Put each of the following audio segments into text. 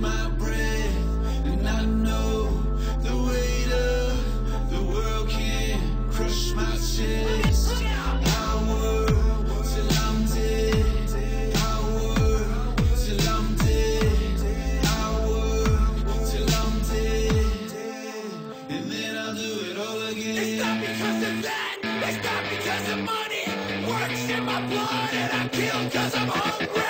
my breath, and I know the weight of the world can crush my chest. I work till I'm dead. I work till I'm dead. I work till I'm dead, and then I'll do it all again. It's not because of that, it's not because of money. Works in my blood and I kill cause I'm hungry.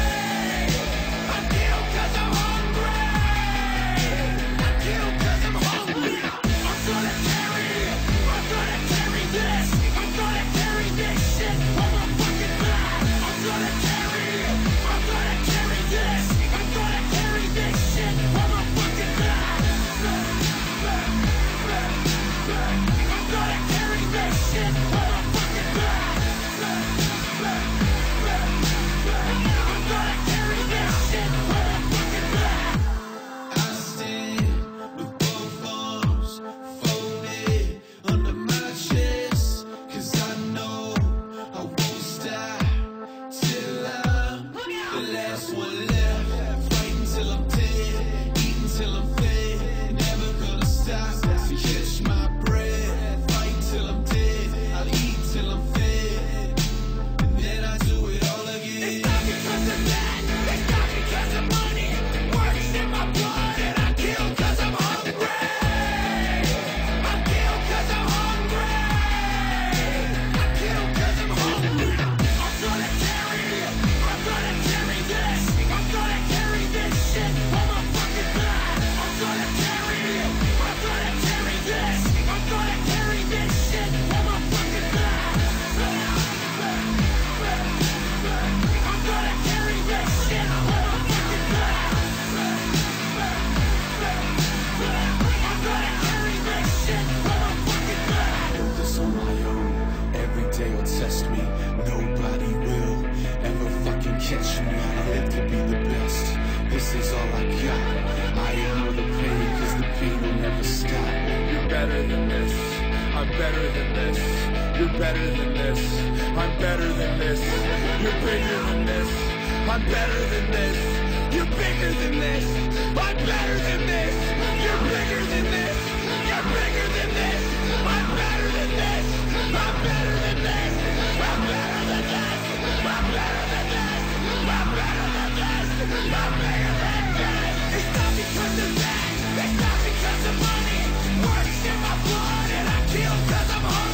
Better than this, you're better than this, I'm better than this, you're bigger than this, I'm better than this, you're bigger than this, I'm better than this, you're bigger than this, you're bigger than this, I'm better than this, I'm better than this, I'm better than this, I'm better than this, I'm better than this, I'm bigger than this. It's not because of that, it's not because of money. Works in my blood and I kill cause I'm hungry.